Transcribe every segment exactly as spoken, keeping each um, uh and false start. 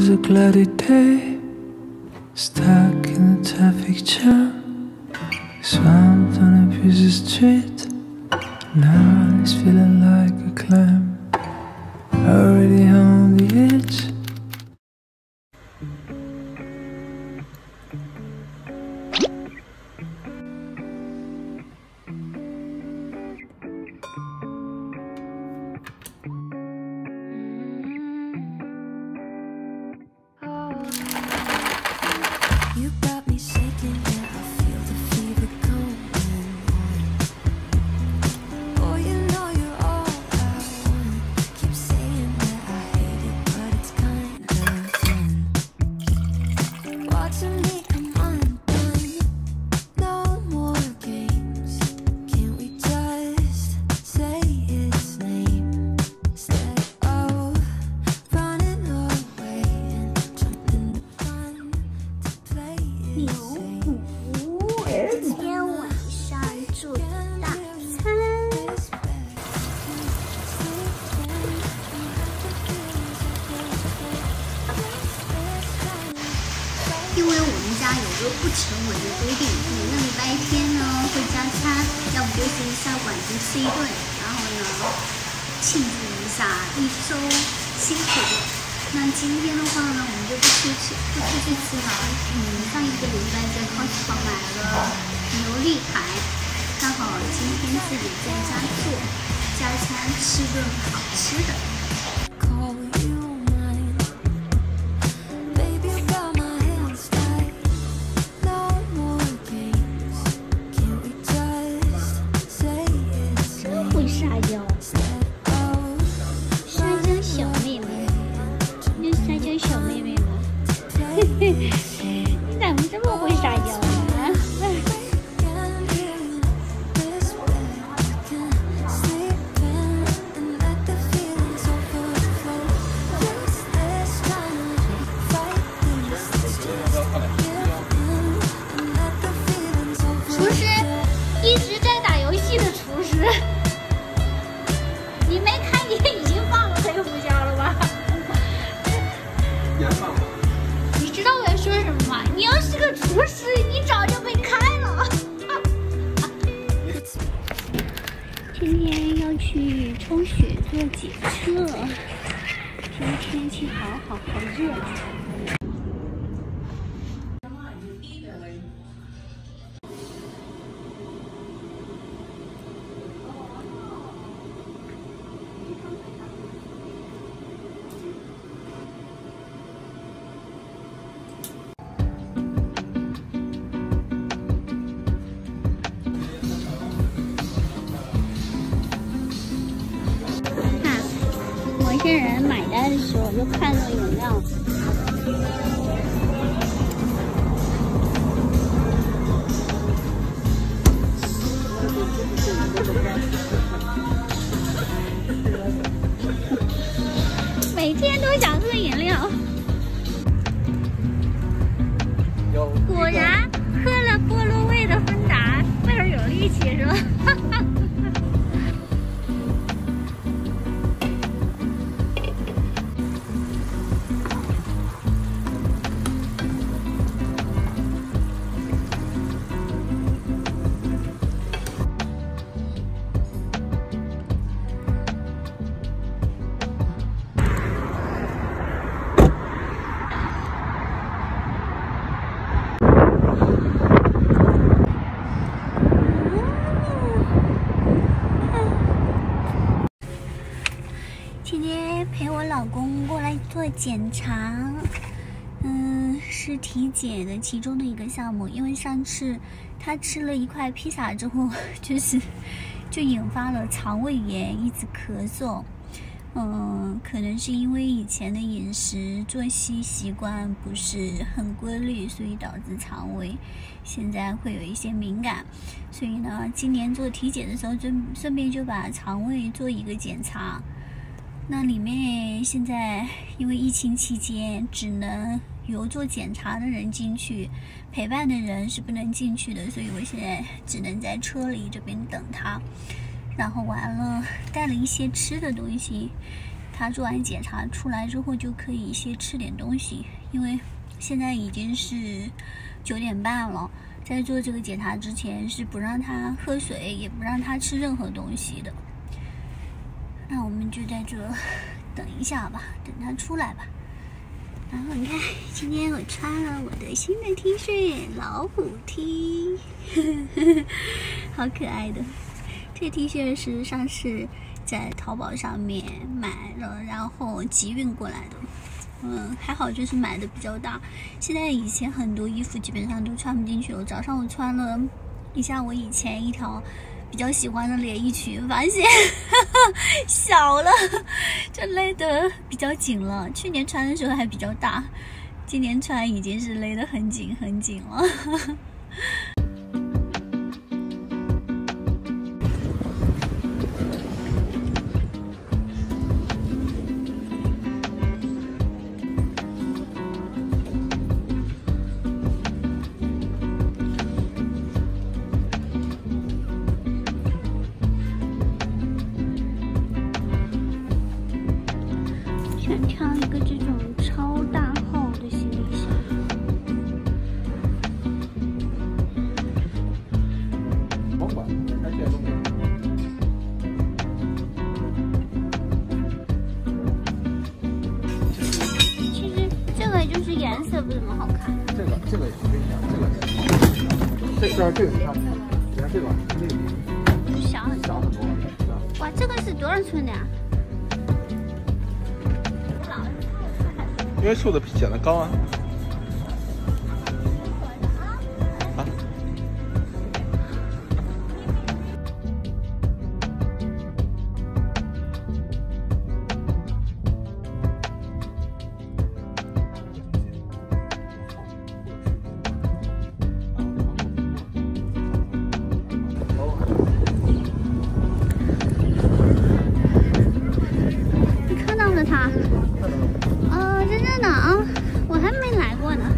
a cloudy day, stuck in a traffic jam, swamped on a busy street. Now it's feeling like a climb, already on the edge. You got me shaking, yeah, I feel the fever going on. Oh, you know you're all I want. Keep saying that I hate it, but it's kind of fun. Watching me come undone. No more games. Can't we just say its name instead of running away and jumping the gun? 牛虎，今天晚上做的大餐。因为我们家有个不成文的规定，每个礼拜天呢会加餐，要不就是下馆子吃一顿，然后呢庆祝一下一周辛苦的。那今天的话呢，我们就不出去，不出去吃了。嗯，上一个礼拜在 Costco 买了牛立排，刚好今天自己在家做，加餐吃顿好吃的。 Call you mine, baby. You got my hands tied. No more games. Can we just say it's 真会撒娇， instead of 撒娇小妹妹，你撒娇小妹妹吗？嘿嘿，你怎么这么会撒娇呢？ this way? Can sleep in and let the feelings overflow. Just this time, fight this. Give in and let the feelings 厨师， overflow. 一直在打游戏的厨师，你没看见已经放了黑胡椒了吗？你知道我要说什么吗？你要是个厨师，你早就被开了。今天要去冲雪做检测，今天天气好好好热。 某些人买单的时候就看到饮料，每天都想喝饮料，果然喝了菠萝味的芬达倍儿有力气，是吧？今天陪我老公过来做检查，嗯，是体检的其中的一个项目。因为上次他吃了一块披萨之后，就是就引发了肠胃炎，一直咳嗽。嗯，可能是因为以前的饮食作息习惯不是很规律，所以导致肠胃现在会有一些敏感。所以呢，今年做体检的时候，顺顺便就把肠胃做一个检查。那里面现在因为疫情期间，只能由做检查的人进去，陪伴的人是不能进去的，所以我现在只能在车里这边等他。然后完了，带了一些吃的东西。 他做完检查出来之后就可以先吃点东西，因为现在已经是九点半了，在做这个检查之前是不让他喝水，也不让他吃任何东西的。那我们就在这等一下吧，等他出来吧。然后你看，今天我穿了我的新的 T 恤，老虎 T， 好可爱的。这 T 恤是上次在淘宝上面买了，然后集运过来的。嗯，还好就是买的比较大。现在以前很多衣服基本上都穿不进去了。早上我穿了一下我以前一条比较喜欢的连衣裙，发现小了，就勒得比较紧了。去年穿的时候还比较大，今年穿已经是勒得很紧很紧了。想挑一个这种超大号的行李箱。 甭管，还写东西。 其实这个就是颜色不怎么好看。 这个这个也跟你讲，这个这这这个你看，你看这个那个就小很多。 小很多，是吧？ 哇，这个是多少寸的呀？ 因为瘦的比显得高啊。啊。 你看到了它？哦，在这呢啊，我还没来过呢。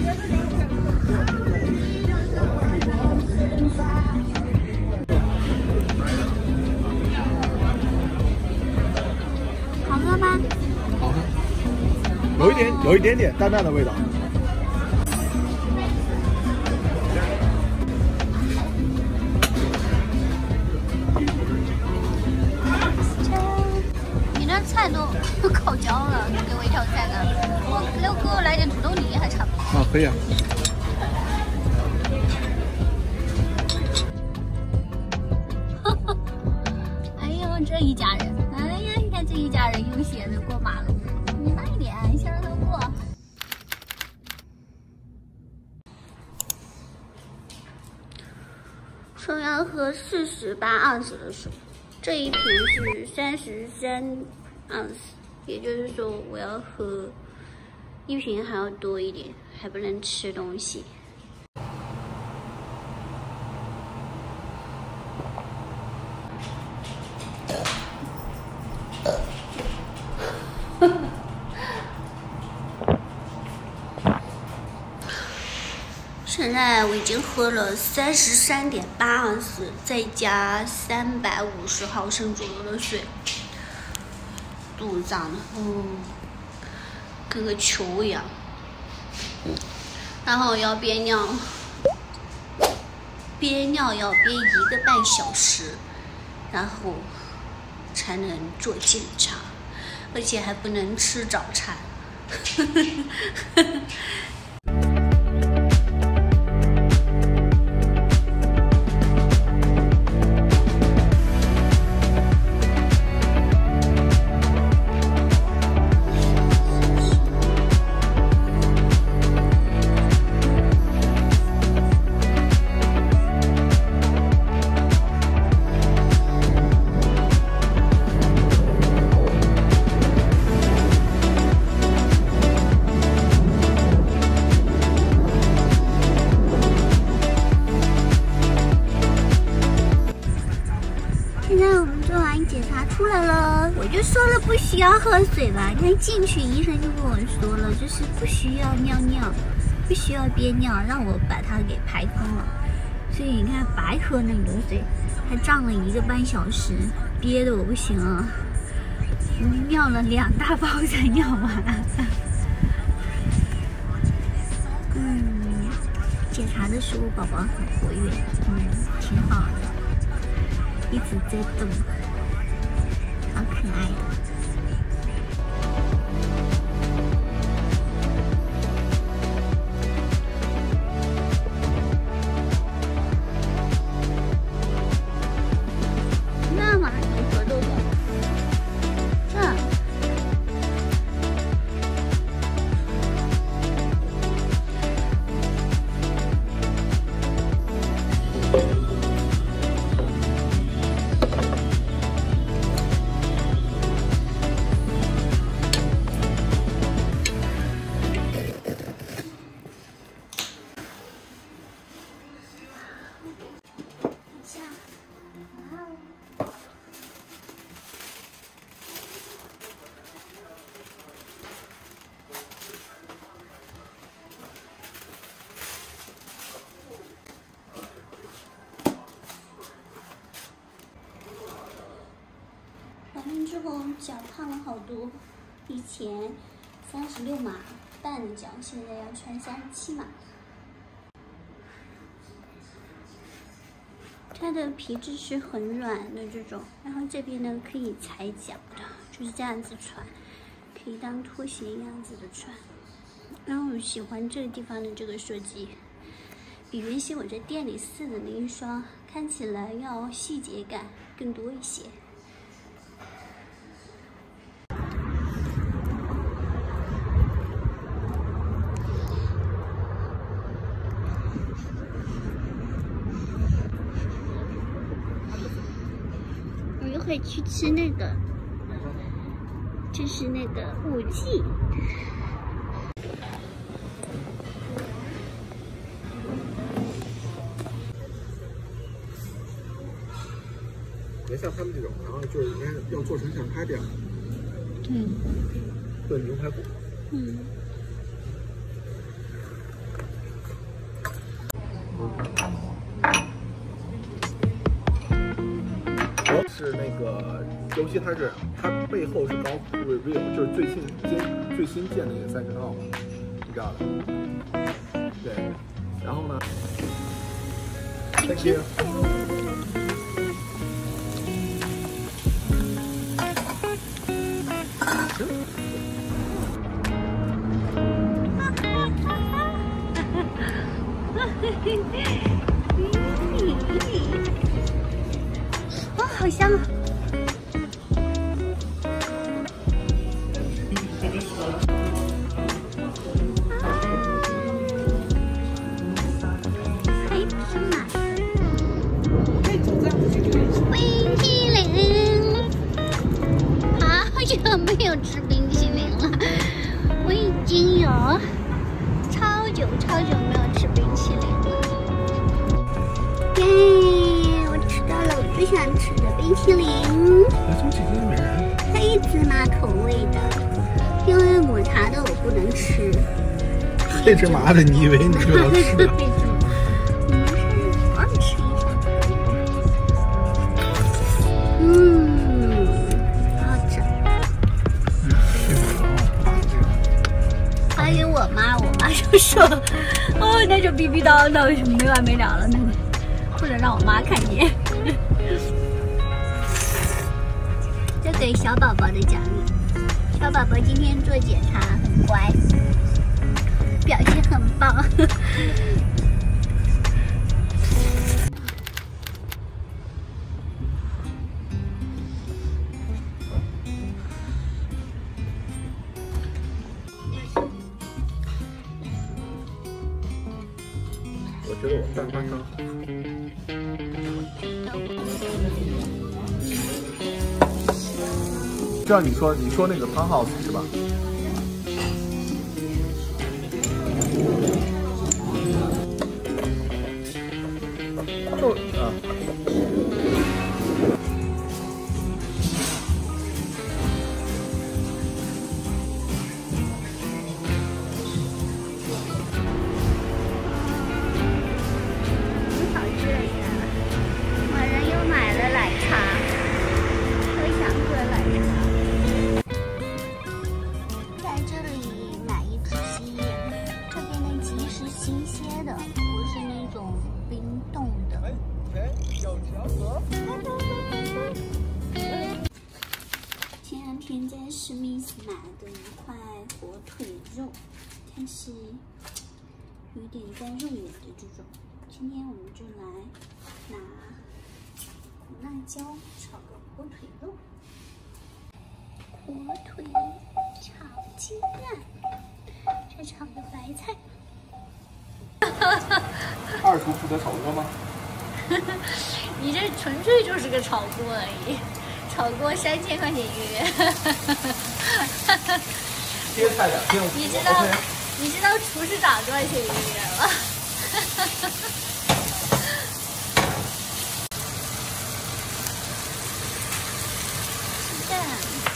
好喝吗？ 好喝，有一点有一点点淡淡的味道。 你那菜都烤焦了，你给我一条菜呢？我六给我来点土豆泥还差不多。 啊，可以啊。 哎呦，这一家人，哎呀，你看这一家人悠闲的过马路，你慢一点，先让他过。说要喝四十八盎司的水，这一瓶是三十三盎司，也就是说我要喝一瓶还要多一点，还不能吃东西。现在我已经喝了三十三点八盎司，再加三百五十毫升左右的水，肚子胀的，嗯，跟个球一样。然后要憋尿，憋尿要憋一个半小时，然后才能做检查，而且还不能吃早餐。现在我们做完检查出来了，我就说了不需要喝水吧。你看进去，医生就跟我说了，就是不需要尿尿，不需要憋尿，让我把它给排空了。所以你看，白喝那么多水，还胀了一个半小时，憋得我不行了。 尿了两大包才尿完。嗯，检查的时候宝宝很活跃，嗯，挺好的，一直在动，好可爱呀。那么有合作的，这。完了之后脚胖了好多，以前三十六码半的脚，现在要穿三十七码。它的皮质是很软的这种，然后这边呢可以踩脚的，就是这样子穿，可以当拖鞋一样子的穿。然后我喜欢这个地方的这个设计，比原先我在店里试的那一双看起来要细节感更多一些。我一会去吃那个，就是那个五 G。 别像他们这种，然后就是应该要做成像他这样， 嗯， 炖牛排骨。 嗯。 是那个，尤其它是它背后是高 reveal， 就是最新建最新建的那个三十号，你知道的。对，然后呢 ？Thank you。 哇，好香啊！还有芝麻，冰淇淋，好久没有吃冰淇淋了，我已经有超久超久没有吃冰淇淋了。耶，我吃到了我最想吃的冰淇淋， 那怎么今天没人？ 黑芝麻口味的，因为抹茶的我不能吃。 黑芝麻的，你以为你就要吃了？ 黑芝麻，你们是偶尔吃一下。嗯，好吃。发给我妈，我妈就说，哦，那就逼逼叨叨，没完没了了，那个不能让我妈看见。这给小宝宝的奖励，小宝宝今天做检查很乖，表现很棒。 我觉得我蛋花汤好。知道你说你说那个汤 house 是吧？就啊。 好热呀！晚上又买了奶茶，特想喝奶茶。 但是有点在肉眼的这种。今天我们就来拿苦辣椒炒个火腿肉，火腿炒鸡蛋，再炒个白菜。 二厨负责炒锅吗？ 你这纯粹就是个炒锅而已，炒锅三千块钱一个月。 切菜两千五。 你知道 OK 你知道厨师长多少钱一个月吗？鸡蛋，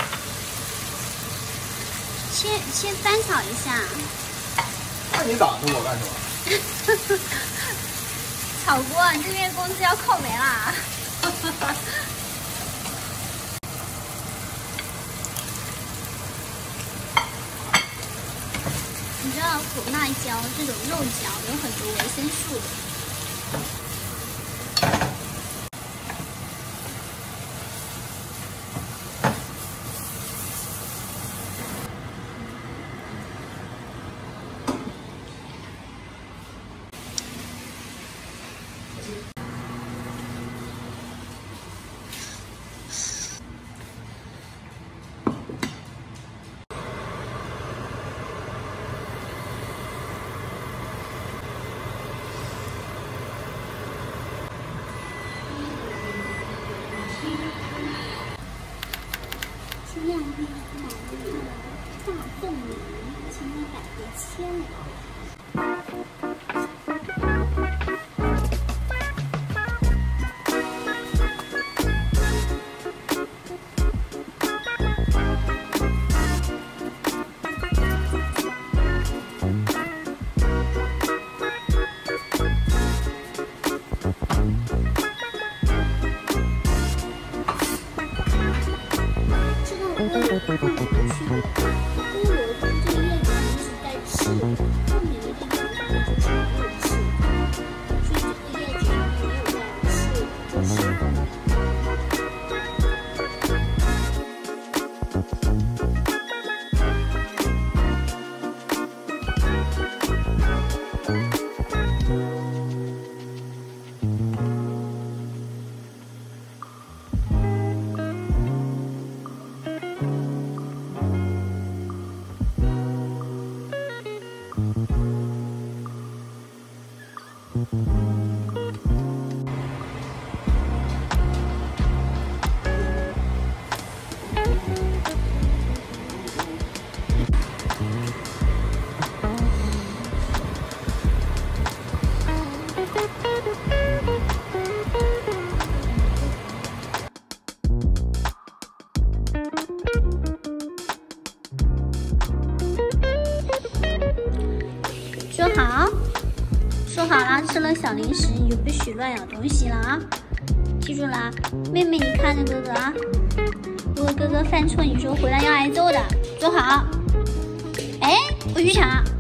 先先翻炒一下。 那你挡着我干什么？ 炒锅，你这边工资要扣没啦？你知道苦辣椒这种肉椒有很多维生素的。这样呢，买了一个大凤梨，今天改回切了。菠萝放进去了，菠萝这个叶子一直在吃，后面的这个叶子就是没有吃，所以这个叶子没有在吃，就是。说好，说好啦，吃了小零食你就不许乱咬东西了啊！记住啦，妹妹你看着哥哥啊，如果哥哥犯错，你说回来要挨揍的，坐好。哎，我去抢。